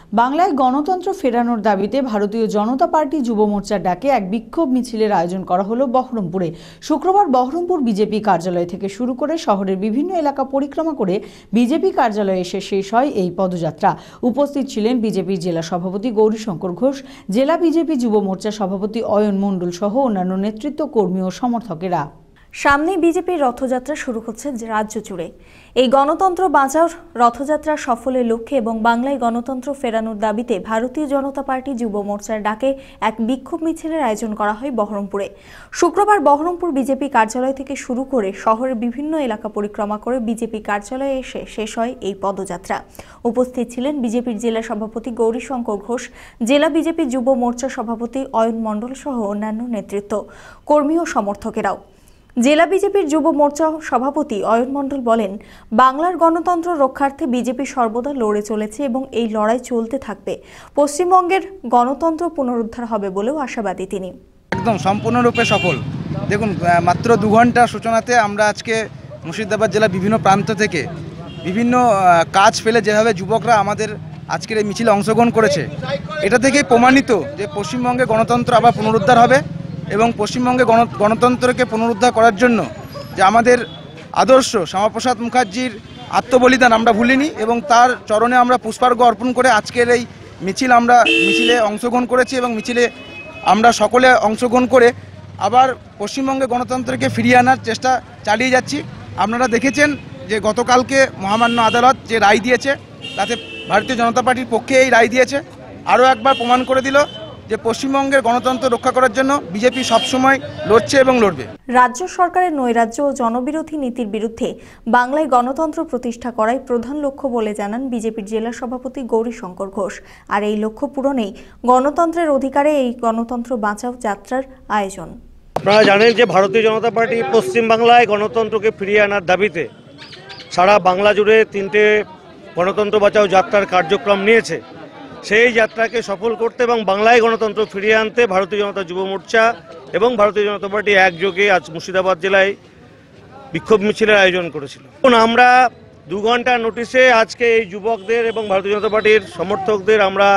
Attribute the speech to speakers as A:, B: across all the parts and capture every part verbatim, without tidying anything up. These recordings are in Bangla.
A: বাংলায় গণতন্ত্র ফেরানোর দাবিতে ভারতীয় জনতা পার্টি যুব মোর্চার ডাকে এক বিক্ষোভ মিছিলের আয়োজন করা হলো বহরমপুরে। শুক্রবার বহরমপুর বিজেপি কার্যালয় থেকে শুরু করে শহরের বিভিন্ন এলাকা পরিক্রমা করে বিজেপি কার্যালয়ে এসে শেষ হয় এই পদযাত্রা। উপস্থিত ছিলেন বিজেপির জেলা সভাপতি গৌরীশঙ্কর ঘোষ, জেলা বিজেপি যুব মোর্চা সভাপতি অয়ন মণ্ডল সহ অন্যান্য নেতৃত্ব, কর্মী ও সমর্থকেরা।
B: সামনে বিজেপির রথযাত্রা শুরু হচ্ছে রাজ্য জুড়ে। এই গণতন্ত্র বাঁচাওর রথযাত্রা সফলের লক্ষ্যে এবং বাংলায় গণতন্ত্র ফেরানোর দাবিতে ভারতীয় জনতা পার্টি যুব মোর্চার ডাকে এক বিক্ষোভ মিছিলের আয়োজন করা হয় বহরমপুরে। শুক্রবার বহরমপুর বিজেপি কার্যালয় থেকে শুরু করে শহরের বিভিন্ন এলাকা পরিক্রমা করে বিজেপি কার্যালয়ে এসে শেষ হয় এই পদযাত্রা। উপস্থিত ছিলেন বিজেপির জেলা সভাপতি গৌরীশঙ্কর ঘোষ, জেলা বিজেপি যুব মোর্চা সভাপতি অয়ন মণ্ডল সহ অন্যান্য নেতৃত্ব, কর্মী ও সমর্থকেরাও। জেলা বিজেপির যুব মোর্চা সভাপতি অয়ন মণ্ডল বলেন, বাংলার গণতন্ত্র রক্ষার্থে বিজেপি সর্বদা লড়ে চলেছে এবং এই লড়াই চলতে থাকবে। পশ্চিমবঙ্গের গণতন্ত্র পুনরুদ্ধার হবে বলেও আশাবাদী তিনি।
C: একদম সম্পূর্ণরূপে সফল। দেখুন, মাত্র দু ঘন্টা সূচনাতে আমরা আজকে মুর্শিদাবাদ জেলার বিভিন্ন প্রান্ত থেকে বিভিন্ন কাজ ফেলে যেভাবে যুবকরা আমাদের আজকের এই মিছিলে অংশগ্রহণ করেছে, এটা থেকেই প্রমাণিত যে পশ্চিমবঙ্গে গণতন্ত্র আবার পুনরুদ্ধার হবে এবং পশ্চিমবঙ্গে গণ গণতন্ত্রকে পুনরুদ্ধার করার জন্য যে আমাদের আদর্শ শ্যামাপ্রসাদ মুখার্জির আত্মবলিদান আমরা ভুলিনি এবং তার চরণে আমরা পুষ্পার্ঘ্য অর্পণ করে আজকের এই মিছিল আমরা মিছিলে অংশগ্রহণ করেছি এবং মিছিলে আমরা সকলে অংশগ্রহণ করে আবার পশ্চিমবঙ্গে গণতন্ত্রকে ফিরিয়ে আনার চেষ্টা চালিয়ে যাচ্ছি। আপনারা দেখেছেন যে গতকালকে মহামান্য আদালত যে রায় দিয়েছে, তাতে ভারতীয় জনতা পার্টির পক্ষে এই রায় দিয়েছে। আরও একবার প্রমাণ করে দিল যে পশ্চিমবঙ্গের গণতন্ত্র রক্ষা করার জন্য বিজেপি সবসময় লড়ছে এবং লড়বে।
B: রাজ্য সরকারের নৈরাজ্য ও জনবিরোধী নীতির বিরুদ্ধে বাংলায় গণতন্ত্র প্রতিষ্ঠা করাই প্রধান লক্ষ্য বলে জানান বিজেপির জেলা সভাপতি গৌরীশঙ্কর ঘোষ। আর এই লক্ষ্য পূরণেই গণতন্ত্রের অধিকারে এই গণতন্ত্র বাঁচাও যাত্রার আয়োজন।
D: আপনারা জানেন যে ভারতীয় জনতা পার্টি পশ্চিমবাংলায় গণতন্ত্রকে ফিরিয়ে আনার দাবিতে সারা বাংলা জুড়ে তিনটে গণতন্ত্র বাঁচাও যাত্রার কার্যক্রম নিয়েছে। সেই যাত্রাকে সফল করতে এবং বাংলায় গণতন্ত্র ফিরিয়ে আনতে ভারতীয় জনতা যুব মোর্চা এবং ভারতীয় জনতা পার্টি একযোগে আজ মুর্শিদাবাদ জেলায় বিক্ষোভ মিছিলের আয়োজন করেছিল। আমরা দু ঘন্টা নোটিশে আজকে এই যুবকদের এবং ভারতীয় জনতা পার্টির সমর্থকদের আমরা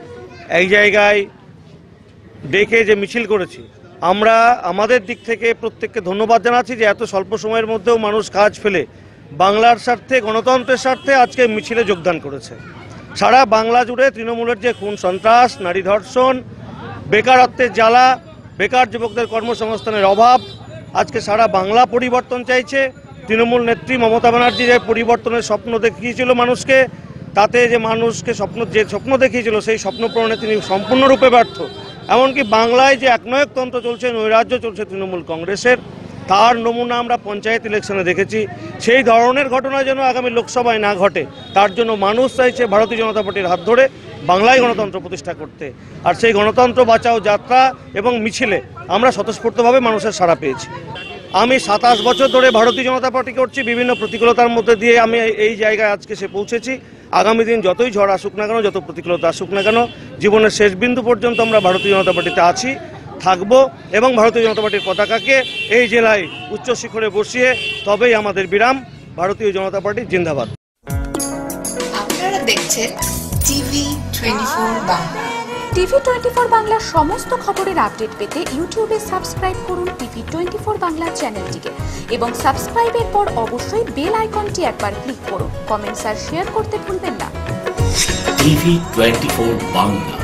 D: এক জায়গায় ডেকে যে মিছিল করেছি, আমরা আমাদের দিক থেকে প্রত্যেককে ধন্যবাদ জানাচ্ছি যে এত স্বল্প সময়ের মধ্যেও মানুষ কাজ ফেলে বাংলার স্বার্থে, গণতন্ত্রের স্বার্থে আজকে মিছিলে যোগদান করেছে। সারা বাংলা জুড়ে তৃণমূলের যে খুন সন্ত্রাস, নারী ধর্ষণ, বেকারত্বের জ্বালা, বেকার যুবকদের কর্মসংস্থানের অভাব, আজকে সারা বাংলা পরিবর্তন চাইছে। তৃণমূল নেত্রী মমতা ব্যানার্জি যে পরিবর্তনের স্বপ্ন দেখিয়েছিল মানুষকে, তাতে যে মানুষকে স্বপ্ন যে স্বপ্ন দেখিয়েছিল সেই স্বপ্ন পূরণে তিনি সম্পূর্ণরূপে ব্যর্থ। এমনকি বাংলায় যে একনায়কতন্ত্র চলছে, নৈরাজ্য চলছে তৃণমূল কংগ্রেসের, তার নমুনা আমরা পঞ্চায়েত ইলেকশনে দেখেছি। সেই ধরনের ঘটনা যেন আগামী লোকসভায় না ঘটে, তার জন্য মানুষ চাইছে ভারতীয় জনতা পার্টির হাত ধরে বাংলায় গণতন্ত্র প্রতিষ্ঠা করতে। আর সেই গণতন্ত্র বাঁচাও যাত্রা এবং মিছিলে আমরা স্বতঃস্ফূর্তভাবে মানুষের সাড়া পেয়েছি। আমি সাতাশ বছর ধরে ভারতীয় জনতা পার্টি করছি, বিভিন্ন প্রতিকূলতার মধ্যে দিয়ে আমি এই জায়গায় আজকে সে পৌঁছেছি। আগামী দিন যতই ঝড় আসুক না কেন, যত প্রতিকূলতা আসুক না কেন, জীবনের শেষ বিন্দু পর্যন্ত আমরা ভারতীয় জনতা পার্টিতে আছি, থাকবো এবং ভারতীয় জনতা পার্টির পতাকাকে এই জেলায় উচ্চ শিখরে বসিয়ে তবেই আমাদের বিরাম। ভারতীয় জনতা পার্টি জিন্দাবাদ।
E: আপনারা দেখছেন TV twenty four Bangla.
F: TV twenty four বাংলার সমস্ত খবরের আপডেট পেতে ইউটিউবে সাবস্ক্রাইব করুন টিভি টোয়েন্টি ফোর বাংলা চ্যানেলটিকে এবং সাবস্ক্রাইবের পর অবশ্যই বেল আইকনটি একবার ক্লিক করুন। কমেন্টস আর শেয়ার করতে ভুলবেন না।
G: TV twenty four Bangla.